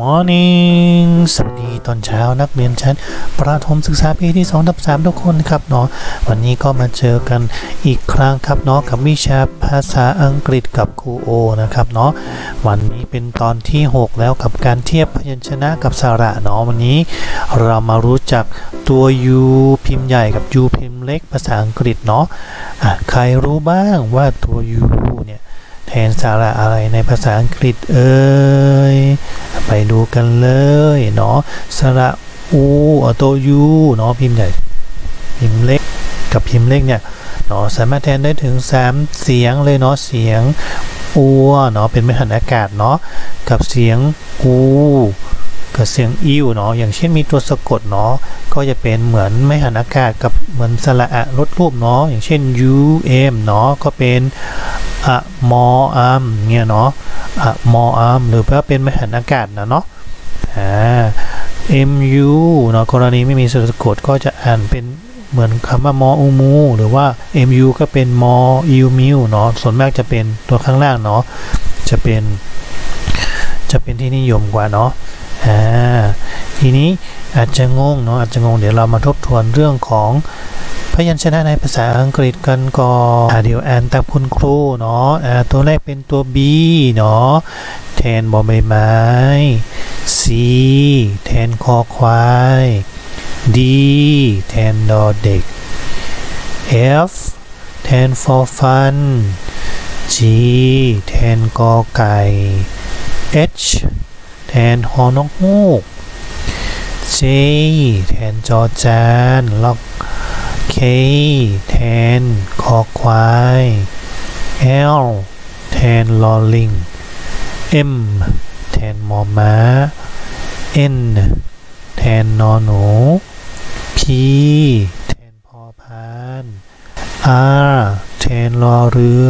morning สวัสดีตอนเช้านักเรียนชั้นประถมศึกษาปีที่2/3ทุกคนครับเนาะวันนี้ก็มาเจอกันอีกครั้งครับเนาะกับวิชาภาษาอังกฤษกับครูโอนะครับเนาะวันนี้เป็นตอนที่6แล้วกับการเทียบพยัญชนะกับสระเนาะวันนี้เรามารู้จักตัว U พิมพ์ใหญ่กับ U พิมพ์เล็กภาษาอังกฤษเนาะใครรู้บ้างว่าตัว U เนี่ยแทนสระอะไรในภาษาอังกฤษไปดูกันเลยเนาะสระอูตัว U เนาะพิมพ์ใหญ่พิมพ์เล็กกับพิมพ์เล็กเนี่ยเนาะสามารถแทนได้ถึง3เสียงเลยเนาะเสียงอัวเนาะเป็นไม่หันอากาศเนาะกับเสียงอูกับเสียงอิวเนาะอย่างเช่นมีตัวสะกดเนาะก็จะเป็นเหมือนไม่หันอากาศกับเหมือนสระอะลดรูปเนาะอย่างเช่น U M เนาะก็เป็นอะมออัมเนี่ยเนาะอะมออัมหรือว่าเป็นไม่หันอากาศนะเนาะMU เนาะกรณีไม่มีตัวสะกดก็จะอ่านเป็นเหมือนคำว่ามออูมูหรือว่า MU ก็เป็นมออิวมิวเนาะส่วนมากจะเป็นตัวข้างล่างเนาะจะเป็นที่นิยมกว่าเนาะทีนี้อาจจะงงเนาะเดี๋ยวเรามาทบทวนเรื่องของพยัญชนะในภาษาอังกฤษกันก่อนเดี๋ยวอ่านตามคุณครูเนาะตัวแรกเป็นตัว B เนาะแทนบอใบไม้ C แทนคอควาย D แทนดอเด็ก F แทนฟอฟัน G แทนกอไก่ H แทนฮอนกฮูก J แทนจอจานล็อก K แทนคอควาย L แทนลอลิง M แทนมอม้า N แทนนอหนู P แทนพอพาน R แทนรอเรือ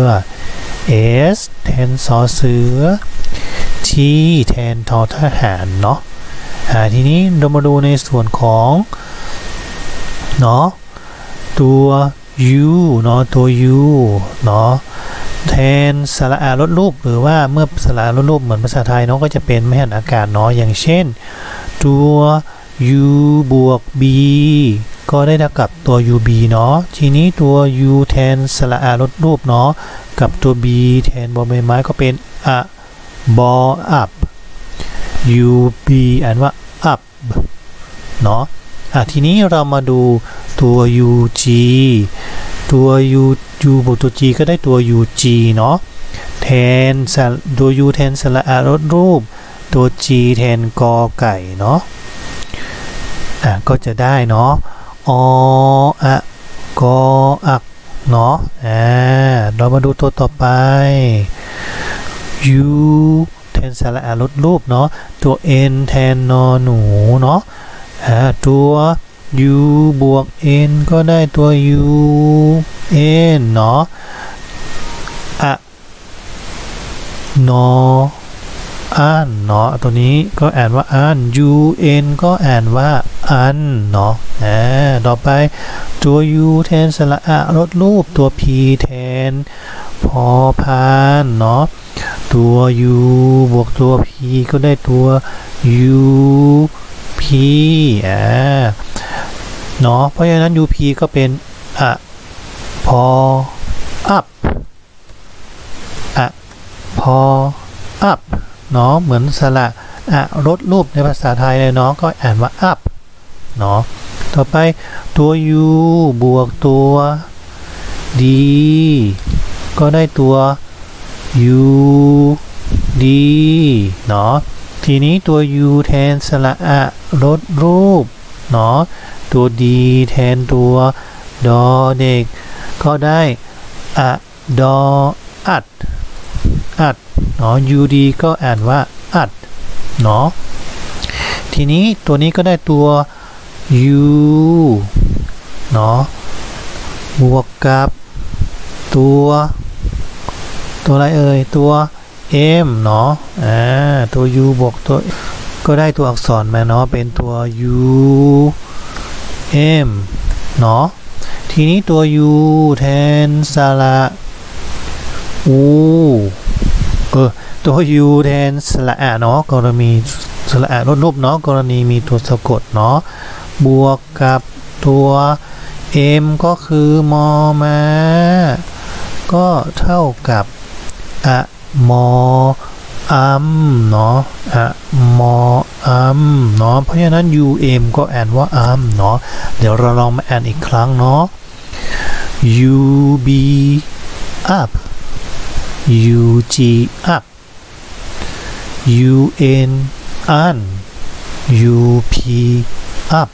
S แทนสอเสือ T แทนทอทหารเนาะทีนี้เรามาดูในส่วนของเนาะตัว U เนาะตัว U เนาะแทนสระอาลดรูปหรือว่าเมื่อสระอาลดรูปเหมือนภาษาไทยเนาะก็จะเป็นไม่หันอากาศเนาะอย่างเช่นตัว U บวก B ก็ได้เท่ากับตัว UB เนาะทีนี้ตัว U แทนสระอาลดรูปเนาะกับตัว B แทนบอใบไม้ก็เป็นอะบออัพ UB อ่านว่า up เนาะทีนี้เรามาดูตัว UG ตัว U บวกตัว G ก็ได้ตัว UG เนาะแทนตัว U แทนสระอาลดรูปตัว G แทนกอไก่เนาะก็จะได้เนาะออะกออักเนาะเรามาดูตัวต่อไป U แทนสระอาลดรูปเนาะตัว N แทนนอหนูเนาะตัว U บวก N ก็ได้ตัว U N เนาะนออันเนาะตัวนี้ก็อ่านว่าอัน U N ก็อ่านว่าอันเนาะต่อไปตัว U แทนสระอะลดรูปตัว P แทนพอพานเนาะตัว U บวกตัว P ก็ได้ตัว U P เนาะเพราะฉะนั้น UP ก็เป็นพอ up พอ up เนาะเหมือนสระลดรูปในภาษาไทยเลยเนาะก็อ่านว่า up เนาะต่อไปตัว U บวกตัว D ก็ได้ตัว U D เนาะทีนี้ตัว U แทนสระอะลดรูปเนาะตัว D แทนตัวดอเด็กก็ได้ดออัดเนาะ UD ก็อ่านว่าอัดเนาะทีนี้ตัวนี้ก็ได้ตัว U เนาะบวกกับตัวอะไรตัว M เนาะตัว U บวกตัวก็ได้ตัวอักษรมาเนาะเป็นตัว U M เนาะทีนี้ตัว U แทนสระอูตัว U แทนสระอะเนาะก็จะมีสระอะลดรูปเนาะกรณีมีตัวสะกดเนาะบวกกับตัว m ก็คือมอมาก็เท่ากับอะมออัมเนาะอะมออัมเนาะเพราะฉะนั้น um ก็อ่านว่าอัมเนาะเดี๋ยวเราลองมาอ่านอีกครั้งเนาะ ub up ug up un un up up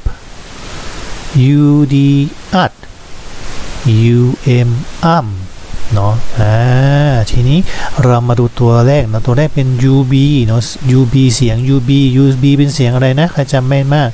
ud ut um เนาะทีนี้เรามาดูตัวแรกนะตัวแรกเป็น ub เนาะ ub เสียง ub เป็นเสียงอะไรนะใครจำไม่มาก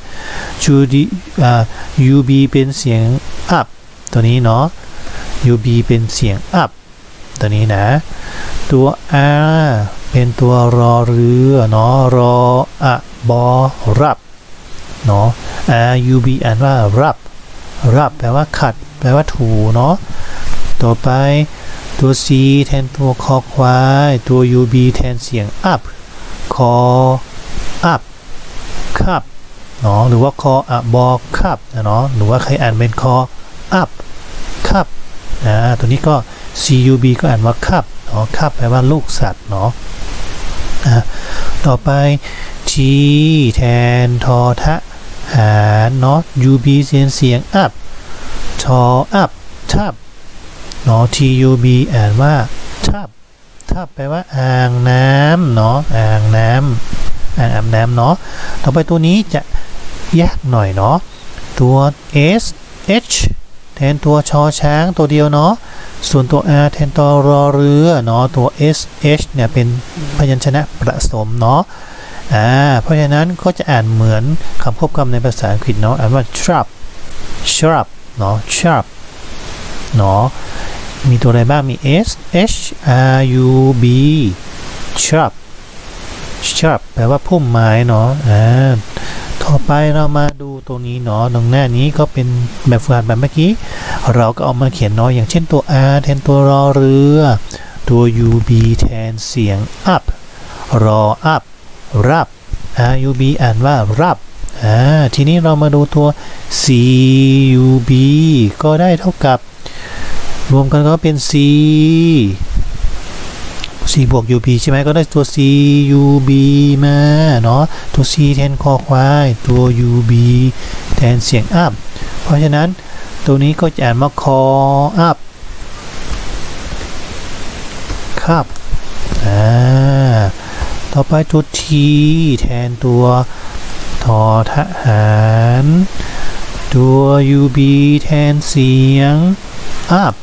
ub เป็นเสียง up ตัวนี้เนาะ ub เป็นเสียง up ตัวนี้นะตัว r เป็นตัวรอเรือเนาะรออะบอรับเนาะ ub อ่านว่ารับแปลว่าขัดแปลว่าถูเนาะต่อไปตัว c แทนตัวคอควายตัว ub แทนเสียง up คอ up คับเนาะหรือว่าคออะบอคับเนาะหรือว่าใครอ่านเป็นคอ up คับตัวนี้ก็ cub ก็อ่านว่าคับเนาะคับแปลว่าลูกสัตว์เนาะต่อไป t แทนทอทะหารเนาะ ub เสียง up ทอ up ทับเนาะ tub อ่านว่าทับแปลว่าอ่างน้ำเนาะอ่างน้ำอาบน้ำเนาะต่อไปตัวนี้จะยากหน่อยเนาะตัว sh แทนตัวชอช้างตัวเดียวเนาะส่วนตัว r แทนตัวรอเรือเนาะตัว sh เนี่ยเป็นพยัญชนะผสมเนาะเพราะฉะนั้นก็จะอ่านเหมือนคำควบกำในภาษาอังกฤษเนาะอ่านว่า sharp เนาะ sharp เนาะมีตัวอะไรบ้างมี s h r u b sharp แปลว่าพุ่มไม้เนาะต่อไปเรามาดูตัวนี้เนาะตรงหน้านี้ก็เป็นแบบฝึกหัดแบบเมื่อกี้เราก็เอามาเขียนเนาะอย่างเช่นตัว r แทนตัวรอเรือตัว ub แทนเสียง up รอ up รับ rub อ่านว่ารับทีนี้เรามาดูตัว cub ก็ได้เท่ากับรวมกันก็เป็น c บวก ub ใช่ไหมก็ได้ตัว cub มาเนาะตัว c แทนคอควายตัว ub แทนเสียง up เพราะฉะนั้นตัวนี้ก็จะอ่านว่า คอ up ครับต่อไปตัว t แทนตัวทอทหารตัว ub แทนเสียง up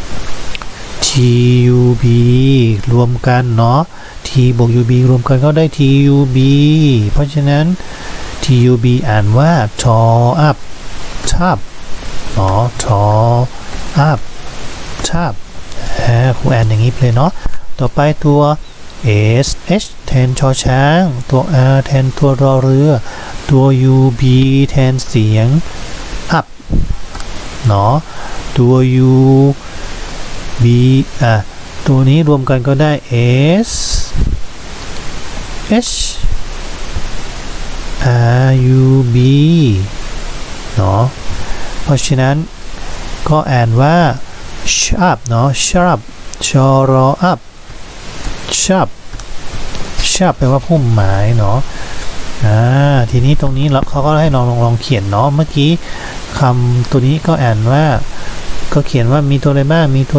tub รวมกันเนาะ t บวก ub รวมกันก็ได้ tub เพราะฉะนั้น tub อ่านว่าทอ up ทับเนาะทอ up ทับครูอ่านอย่างนี้เลยเนาะต่อไปตัว sh แทนชอช้างตัว r แทนตัวรอเรือตัว ub แทนเสียง up เนาะตัว u b ตัวนี้รวมกันก็ได้ s h r u b เนาะเพราะฉะนั้นก็อ่านว่า sharp เนาะ sharp ชอรอ up sharp แปลว่าพุ่มไม้เนาะทีนี้ตรงนี้เขาก็ให้ลองเขียนเนาะเมื่อกี้คำตัวนี้ก็อ่านว่าก็เขียนว่ามีตัวอะไรบ้างมีตัว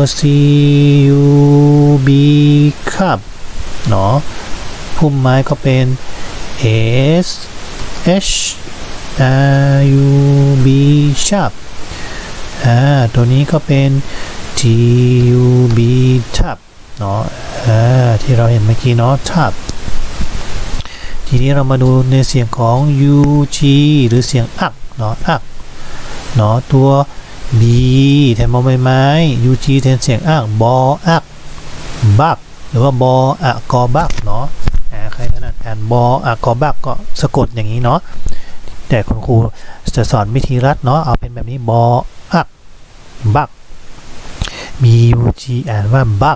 cub ครับเนาะพุ่มไม้ก็เป็น s h r u b sharp ตัวนี้ก็เป็น tub ทับเนาะที่เราเห็นเมื่อกี้เนาะทับทีนี้เรามาดูในเสียงของ ug หรือเสียงอักเนาะอักเนาะตัว b แทนบอใบไม้ ug แทนเสียงอักบออักบักหรือว่าบออะกอบักเนาะใครถนัดอ่านบออะกอบักก็สะกดอย่างนี้เนาะแต่คุณครูจะสอนวิธีรัดเนาะเอาเป็นแบบนี้บออักบักมี ug อ่านว่าบัก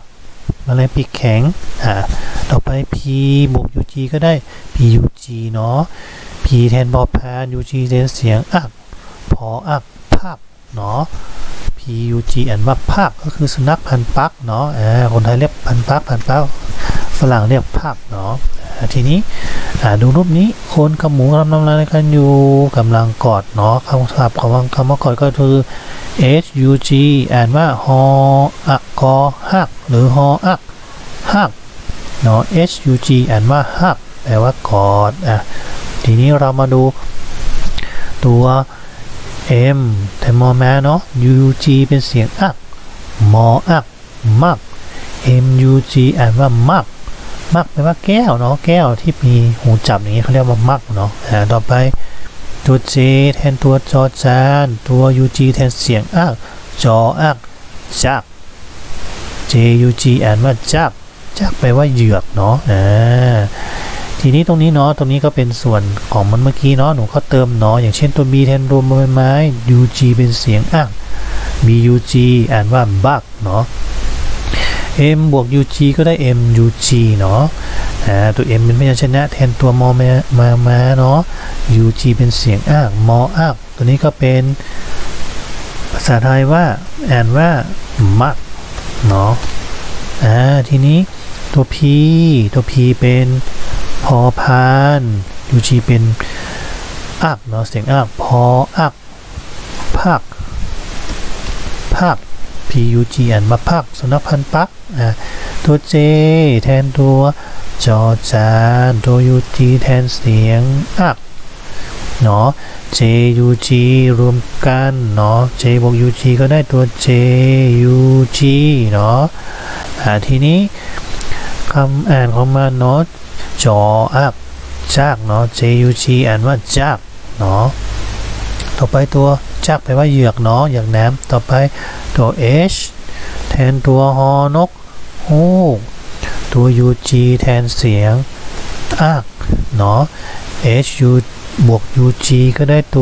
แมลงปีกแข็งต่อไป P บวก UG ก็ได้ PUG เนาะ P แทนบอพาน UG แทนเสียงอักพออักพักเนาะ PUG อ่านว่าพักก็คือสุนัขพันปักเนาะคนไทยเรียกพันปักฝรั่งเรียกพักเนาะทีนี้ดูรูปนี้คนกับหมูกำลังทำอะไรกันอยู่กำลังกอดเนาะคำศัพท์ของคำว่ากอดก็คือ HUG อ่านว่าฮออักกอฮักหรือฮออักฮักเนาะ HUG อ่านว่าฮักแปลว่ากอดทีนี้เรามาดูตัว M แทนมอแม้เนาะ UG เป็นเสียงอักมออักมัก MUG อ่านว่ามักแปลว่าแก้วเนาะแก้วที่มีหูจับอย่างนี้เขาเรียกว่ามักเนาะต่อไปตัว J แทนตัวจอจานตัว UG แทนเสียงอักจออักจัก JUG อ่านว่าจักแปลว่าเหยือกเนาะทีนี้ตรงนี้เนาะตรงนี้ก็เป็นส่วนของมันเมื่อกี้เนาะหนูก็เติมเนาะอย่างเช่นตัว B แทนรวมใบไม้ UG เป็นเสียงอัก BUG อ่านว่าบักเนาะM บวก UG ก็ได้ MUG เนาะตัว M เป็นพยัญชนะแทนตัวมอมาเนาะ UG เป็นเสียงอักมออักตัวนี้ก็เป็นภาษาไทยว่าอ่านว่ามักเนาะทีนี้ตัว P เป็นพอพาน UG เป็นอักเนาะเสียงอักพออักพักPUG อ่านมาพักสุนัขพันปักตัว J แทนตัวจอจานตัว UG แทนเสียงอักเนาะ JUG รวมกันเนาะ J บวก UG ก็ได้ตัว JUG เนาะทีนี้คำอ่านของมันเนาะจออักจักเนาะ JUG อ่านว่าจักเนาะต่อไปตัวจักแปลว่าเหยือกเนาะเหยือกน้ำต่อไปตัว H แทนตัวฮอนกฮูกตัว UG แทนเสียงอักเนาะ HU บวก UG ก็ได้ตัว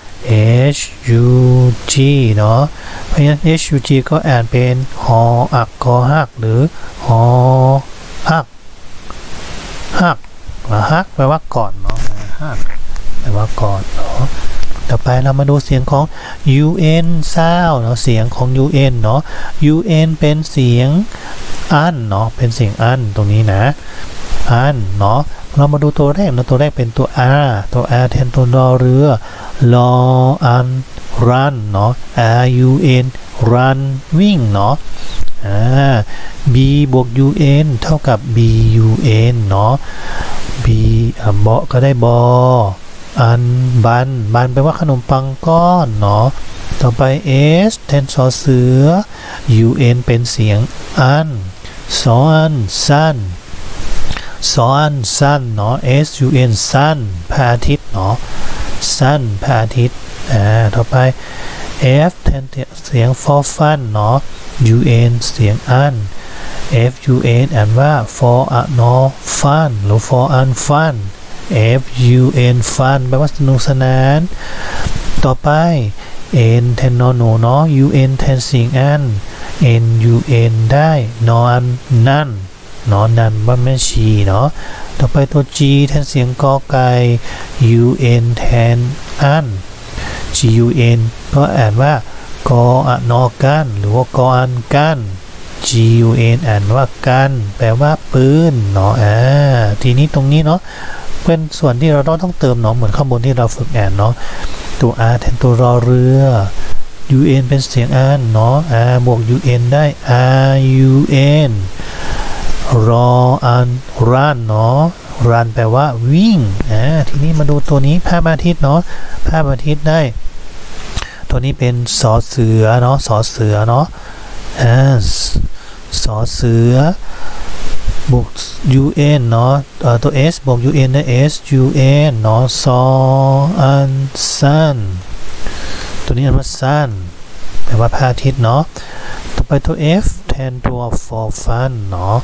HUG เนาะเพราะฉะนั้น HUG ก็อ่านเป็นฮออักกอฮักหรือฮออักฮักแปลว่าก่อนเนาะฮักแปลว่าก่อนเนาะต่อไปเรามาดูเสียงของ UN ซาวเนาะเสียงของ UN เนาะ UN เป็นเสียงอันเนาะเป็นเสียงอันตรงนี้นะอันเนาะเรามาดูตัวแรกเนาะตัวแรกเป็นตัว R ตัว R แทนตัวรอเรือรออัน run เนาะ RUN run วิ่งเนาะB บวก UN เท่ากับ BUN เนาะ B บอก็ได้บออันบันแปลว่าขนมปังก้อนเนาะต่อไป S แทนสอเสือ UN เป็นเสียงอันสออันสั้นเนาะ SUN สั้นพระอาทิตย์เนาะสั้นพระอาทิตย์ต่อไป F แทนเสียงฟอฟันเนาะ UN เสียงอัน FUN อ่านว่า for a no fun หรือ for un fun FUN fun แปลว่าสนุกสนานต่อไป N แทนนอนหนูเนาะ UN แทนเสียงอัน NUN ได้นอนนั่นว่าแม่ชีเนาะต่อไปตัว G แทนเสียงกอไก่ UN แทนอัน GUN ก็อ่านว่ากออะนอกันหรือว่ากออันกัน GUN อ่านว่ากันแปลว่าปืนเนาะทีนี้ตรงนี้เนาะเป็นส่วนที่เราต้องเติมเนาะเหมือนข้างบนที่เราฝึกอ่านเนาะตัว R แทนตัวรอเรือ UN เป็นเสียงอันเนาะบวก UN ได้ RUN รออัน run เนาะ run แปลว่าวิ่งทีนี้มาดูตัวนี้ภาพอาทิตย์เนาะภาพอาทิตย์ได้ตัวนี้เป็นสอเสือเนาะสอเสือเนาะสอเสือบวก UN เนาะตัว S บวก UN ได้ SUN เนาะซออันสั้นตัวนี้อ่านว่าสั้นแปลว่าพระอาทิตย์เนาะต่อไปตัว F แทนตัว for fun เนาะ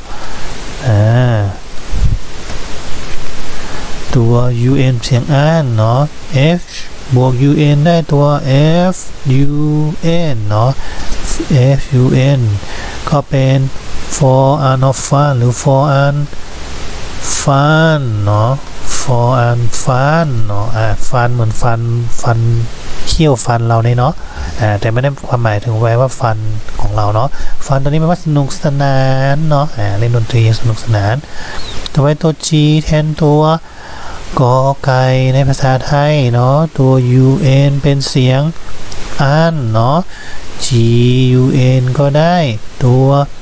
ตัว UN เสียงอันเนาะ F บวก UN ได้ตัว FUN เนาะ FUN ก็เป็น for อ่านอฟันหรือ for อ่านฟันเนาะ for อ่านฟันเนาะฟันเหมือนฟันเขี้ยวฟันเราเนี่ยเนาะแต่ไม่ได้ความหมายถึงไว้ว่าฟันของเราเนาะฟันตัวนี้แปลว่าสนุกสนานเนาะเล่นดนตรีสนุกสนานต่อไปตัว G แทนตัวกอไก่ในภาษาไทยเนาะตัว UN เป็นเสียงอ่านเนาะ GUN ก็ได้ตัว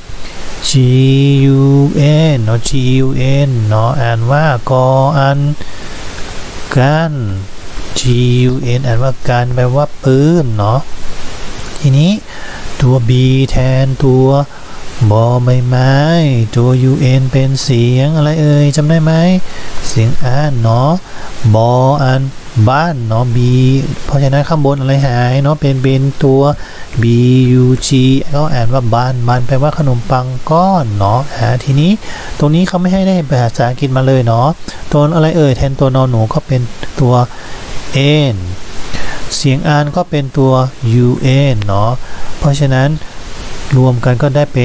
GUN เนาะ GUN เนาะอ่านว่ากออันกัน GUN อ่านว่ากันแปลว่าปืนเนาะทีนี้ตัว B แทนตัวบอใบไม้ตัว UN เป็นเสียงอะไรเอ่ยจำได้ไหมเสียงอ่านเนาะบออันบ้านเนาะ B เพราะฉะนั้นข้างบนอะไรหายเนาะเป็นตัว BUG ก็อ่านว่าบ้านแปลว่าขนมปังก้อนเนาะทีนี้ตรงนี้เขาไม่ให้ได้ภาษาอังกฤษมาเลยเนาะตัวอะไรเอ่ยแทนตัวนอนหนูก็เป็นตัว N เสียงอ่านก็เป็นตัว UN เนาะเพราะฉะนั้นรวมกันก็ได้เป็น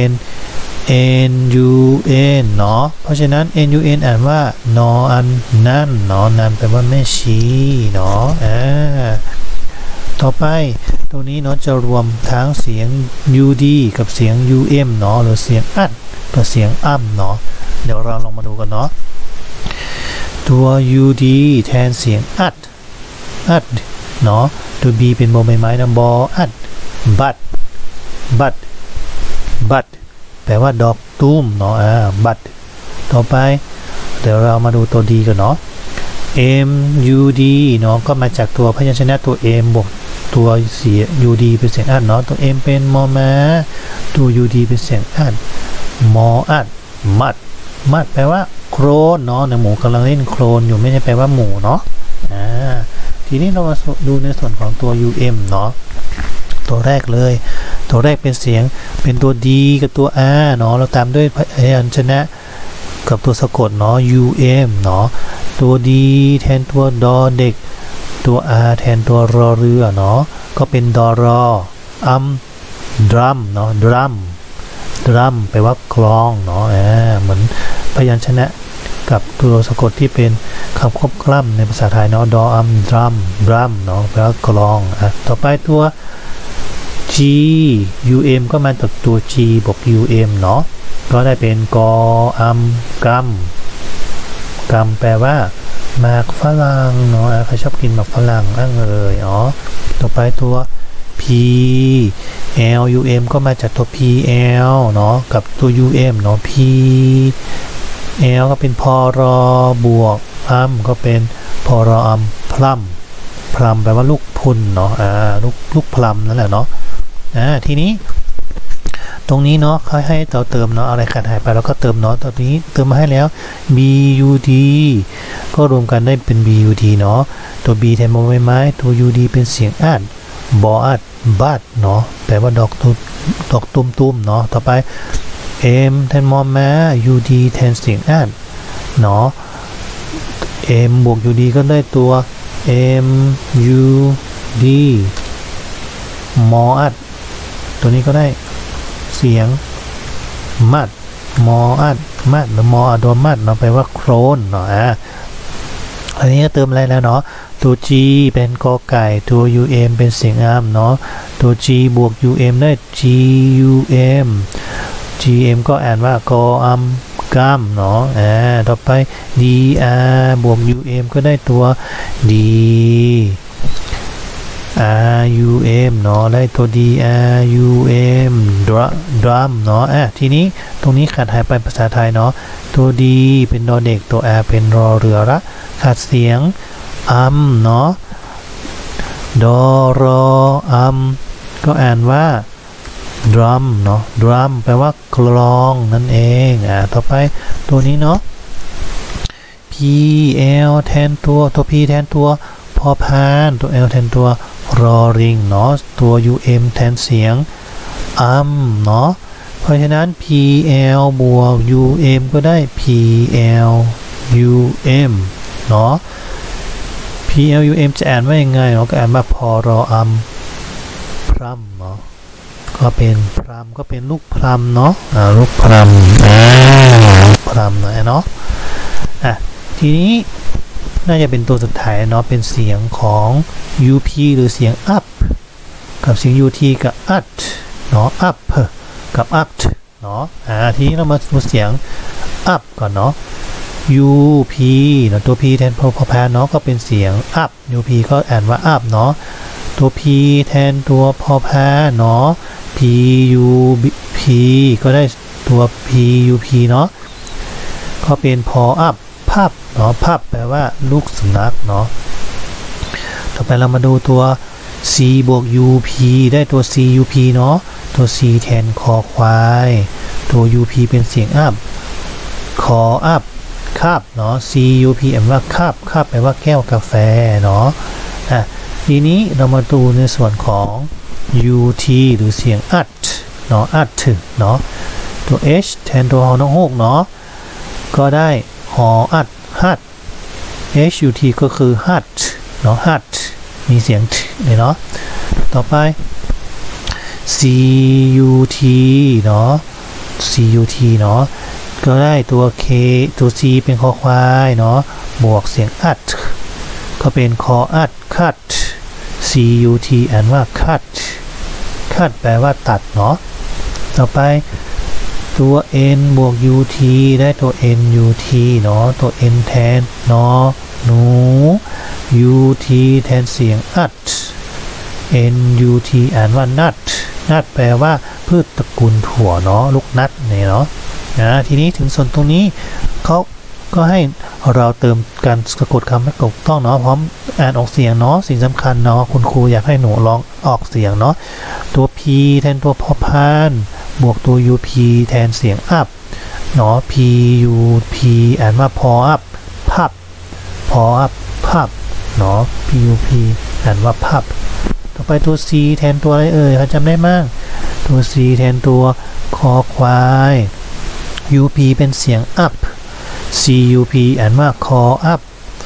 NUN เนาะเพราะฉะนั้น NUN อ่านว่านออันนั่นเนาะนั่นแปลว่าแม่ชีเนาะต่อไปตัวนี้เนาะจะรวมทั้งเสียง UD กับเสียง UM เนาะหรือเสียงอัดกับเสียงอ้ำเนาะเดี๋ยวเราลองมาดูกันเนาะตัว UD แทนเสียงอัดเนาะตัว B เป็นบอใบไม้นะบออัดบัดแปลว่าดอกตุ้มเนาะบัดต่อไปเดี๋ยวเรามาดูตัว D กันเนาะ MUD เนาะก็มาจากตัวพยัญชนะตัว M บวกตัวเสียง UD เป็นเสียงอัดเนาะตัว M เป็นมอม้าตัว UD เป็นเสียงอัดมออัดมัดแปลว่าโครนเนาะในหมูกำลังเล่นโครนอยู่ไม่ใช่แปลว่าหมูเนาะทีนี้เรามาดูในส่วนของตัว UM เนาะตัวแรกเลยตัวแรกเป็นเสียงเป็นตัว D กับตัว R เนาะเราตามด้วยพยัญชนะกับตัวสะกดเนาะ UM เนาะตัว D แทนตัวดอเด็กตัว R แทนตัวรอเรือเนาะก็เป็นดอรอดรัมเนาะดรัมแปลว่ากลองเนาะเหมือนพยัญชนะกับตัวสะกดที่เป็นคำควบกล้ำในภาษาไทยเนาะดอดรัมเนาะแปลว่ากลองต่อไปตัว G UM ก็มาจากตัว G บวก UM เนาะก็ได้เป็นกกัมแปลว่าหมากฝรั่งเนาะใครชอบกินหมากฝรั่งต่อไปตัว P L UM ก็มาจากตัว PL เนาะกับตัว UM เนาะ P L ก็เป็นพอรอบวกก็เป็นพอรอพลัมแปลว่าลูกพุนเนาะลูกพลัมนั่นแหละเนาะทีนี้ตรงนี้เนาะเขาให้เราเติมเนาะอะไรขาดหายไปแล้วก็เติมเนาะตอนนี้เติมมาให้แล้ว BUD ก็รวมกันได้เป็น BUD เนาะตัว B แทนบอใบไม้ตัว UD เป็นเสียงอัดบออัดบัดเนาะแปลว่าดอกตุ้มเนาะต่อไป M แทนมอม้า UD แทนเสียงอัดเนาะ M บวก UD ก็ได้ตัว MUD มออัดตัวนี้ก็ได้เสียงมัดมออัดมัดหรือมออัดโดนมัดเนาะแปลว่าโครนเนาะอันนี้ก็เติมอะไรแล้วเนาะตัว G เป็นกอไก่ตัว UM เป็นเสียงอ้ำเนาะตัว G บวก UM ได้ GUM ก็อ่านว่ากออัมกัมเนาะต่อไป DR บวก UM ก็ได้ตัว D RUM เนาะได้ตัว DRUM ดรัมเนาะทีนี้ตรงนี้ขาดหายไปภาษาไทยเนาะตัว D เป็นดอเด็กตัว R เป็นรอเรือละขาดเสียงเนาะดอรอก็อ่านว่าดรัมเนาะดรัมแปลว่ากลองนั่นเองต่อไปตัวนี้เนาะ PL แทนตัว P แทนตัวพอพานตัว L แทนตัวรอริงเนาะตัว UM แทนเสียงเนาะเพราะฉะนั้น PL บวก UM ก็ได้ PLUM เนาะ PLUM จะอ่านว่ายังไงเนาะก็อ่านว่าพอรอพรัมเนาะก็ก็เป็นพรำก็เป็นลูกพรำเนาะลูกพรำลูกพรำหน่อยเนาะทีนี้น่าจะเป็นตัวสุดท้ายเนาะเป็นเสียงของ up หรือเสียง up กับเสียง ut กับ ut เนาะ up กับ up เนาะทีนี้เรามาดูเสียง up ก่อนเนาะ up เนาะตัว p แทนพอพานเนาะก็เป็นเสียง up up ก็อ่านว่า up เนาะตัว p แทนตัวพอพานเนาะ pup ก็ได้ตัว pup เนาะก็เป็นพอ up พับเนาะพับแปลว่าลูกสุนัขเนาะต่อไปเรามาดูตัว c บวก up ได้ตัว cup เนาะตัว c แทนคอควายตัว up เป็นเสียง up คอ up คาบเนาะ cup แปลว่าคาบแปลว่าแก้วกาแฟเนาะทีนี้เรามาดูในส่วนของ ut หรือเสียง ut เนาะ ut เนาะตัว h แทนตัวฮอนกฮูกเนาะก็ได้หออัดฮัด hut ก็คือฮัดเนาะฮัดมีเสียงเลยเนาะต่อไป cut เนาะ cut เนาะก็ได้ตัว k ตัว c เป็นคอควายเนาะบวกเสียงอัดก็เป็นคออัดคัด cut อ่านว่าคัดแปลว่าตัดเนาะต่อไปตัว n บวก ut ได้ตัว nut เนาะตัว n แทนเนาะหนู ut แทนเสียงอัด nut อ่านว่านัดแปลว่าพืชตระกูลถั่วเนาะลูกนัดเนี่ยเนาะทีนี้ถึงส่วนตรงนี้เขาก็ให้เราเติมการสะกดคำให้ถูกต้องเนาะพร้อมอ่านออกเสียงเนาะสิ่งสำคัญเนาะคุณครูอยากให้หนูลองออกเสียงเนาะตัว p แทนตัวพอพานบวกตัว up แทนเสียง up เนาะ pup อ่านว่าพอ up พับพอ up พับเนาะ pup อ่านว่าพับต่อไปตัว c แทนตัวอะไรเขาจำได้มั้งตัว c แทนตัวคอควาย up เป็นเสียง up cup อ่านว่าคอ up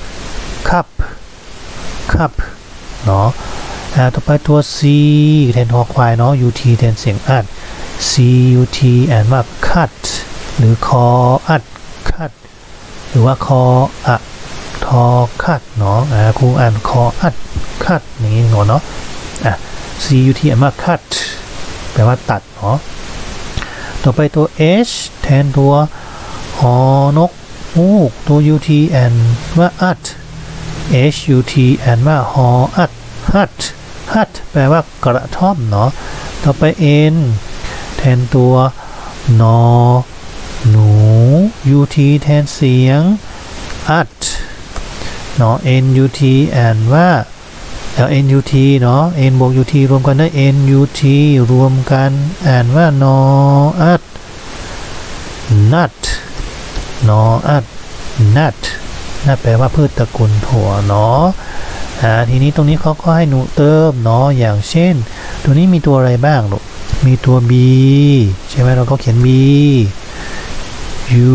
คับเนาะต่อไปตัว c แทนคอควายเนาะ ut แทนเสียงอัดcut อ่านว่าคัดหรือคออัดคัดหรือว่าคออะทอคัดเนาะครูอ่านคออัดคัดอย่างนี้เนาะcut อ่านว่าคัดแปลว่าตัดเนาะต่อไปตัว h แทนตัวหอนกฮูกตัว ut อ่านว่าอัด hut อ่านว่าหออัดฮัดแปลว่ากระท่อมเนาะต่อไป nแทนตัวนอหนู ut แทนเสียงอัดเนาะ nut อ่านว่าnut เนาะ n บวก ut รวมกันได้ nut รวมกันอ่านว่านออัดนัดนออัดนัดแปลว่าพืชตระกูลถั่วเนาะทีนี้ตรงนี้เขาก็ให้หนูเติมเนาะอย่างเช่นตัวนี้มีตัวอะไรบ้างลูกมีตัว b ใช่ไหมเราก็เขียน b u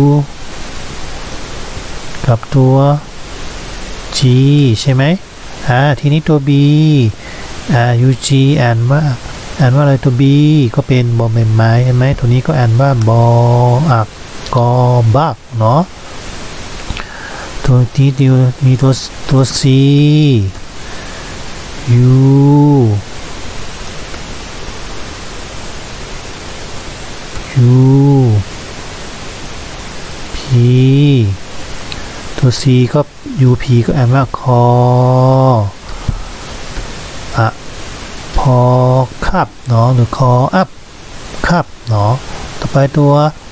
กับตัว g ใช่ไหมทีนี้ตัว b ug อ่านว่าอะไรตัว b ก็เป็นบอใบไม้ใช่ไหมตัวนี้ก็อ่านว่าบออักกอบักเนาะตัวที่มีตัว c u p ตัว c ก็ up ก็อ่านว่าคออะพอคับเนาะหรือคออัพคับเนาะต่อไปตัว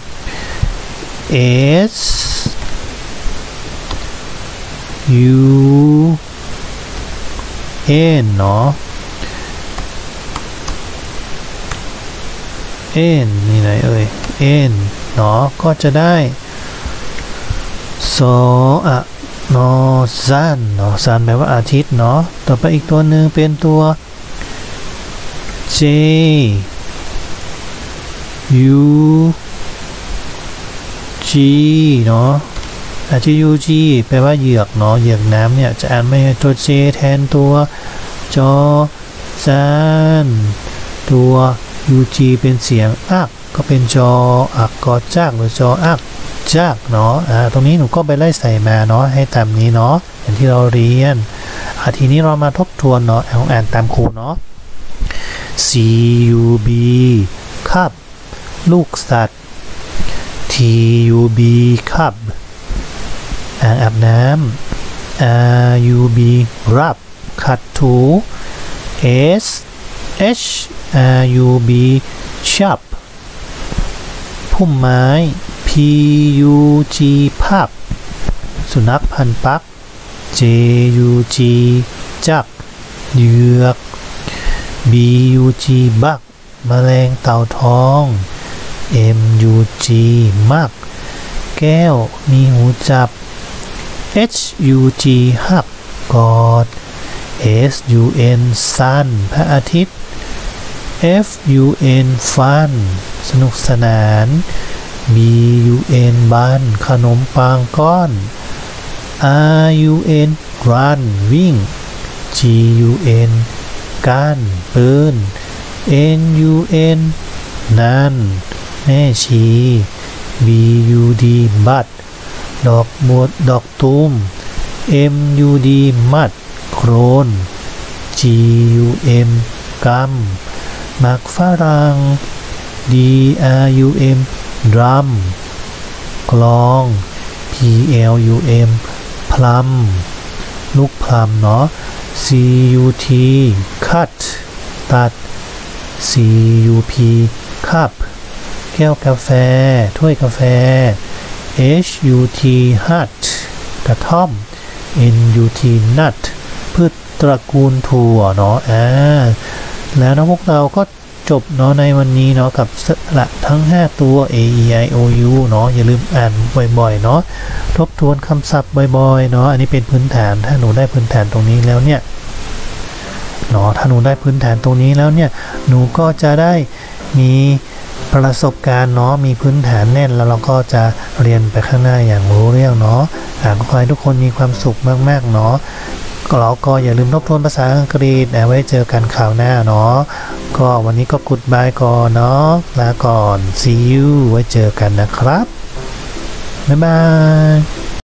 s u n เนาะ n นี่ไหนn เนาะก็จะได้นอซันเนาะซันแปลว่าอาทิตย์เนาะต่อไปอีกตัวหนึ่งเป็นตัว j u g เนาะug แปลว่าเหยือกเนาะเหยือกน้ำเนี่ยจะอ่านไม่ตัว j แทนตัวจอจานตัว UG เป็นเสียงอักก็เป็นจออักกอจากหรือจออักจากเนาะตรงนี้หนูก็ไปไล่ใส่มาเนาะให้ตามนี้เนาะอย่างที่เราเรียนทีนี้เรามาทบทวนเนาะอ่านตามครูเนาะ CUB ครับลูกสัตว์ TUB ครับอ่างอาบน้ำ RUB รับขัดถู SHRUB ชับพุ่มไม้ PUG พับสุนัขพันปัก JUG จักเหยือก BUG บักแมลงเต่าทอง MUG มักแก้วมีหูจับ HUG หักกอด SUN สั้นพระอาทิตย์ FUN ฟันสนุกสนาน BUN บันขนมปังก้อน RUN รันวิ่ง GUN ก้านปืน NUN นั่นแม่ชี BUD บัดดอกบวดดอกตูม MUD มัดโครน GUM กำมักฝรั่ง DRUM ดรัมกลอง PLUM พลัมลูกพลัมเนาะ CUT คัดตัด CUP คับแก้วกาแฟถ้วยกาแฟ HUT ฮัทกระท่อม NUT นัทพืชตระกูลถั่วเนาะแล้วนะพวกเราก็จบเนาะในวันนี้เนาะกับสระทั้ง5ตัว A E I O U เนาะอย่าลืมอ่านบ่อยๆเนาะทบทวนคำศัพท์บ่อยๆเนาะอันนี้เป็นพื้นฐานถ้าหนูได้พื้นฐานตรงนี้แล้วเนี่ยเนาะถ้าหนูได้พื้นฐานตรงนี้แล้วเนี่ยหนูก็จะได้มีประสบการณ์เนาะมีพื้นฐานแน่นแล้วเราก็จะเรียนไปข้างหน้าอย่างรู้เรื่องเนาะขอให้ทุกคนมีความสุขมากๆเนาะเราก็อย่าลืมทบทวนภาษาอังกฤษไว้เจอกันคราวหน้าเนาะก็วันนี้ก็กุดบายก่อนเนาะลาก่อน see you ไว้เจอกันนะครับบ๊ายบาย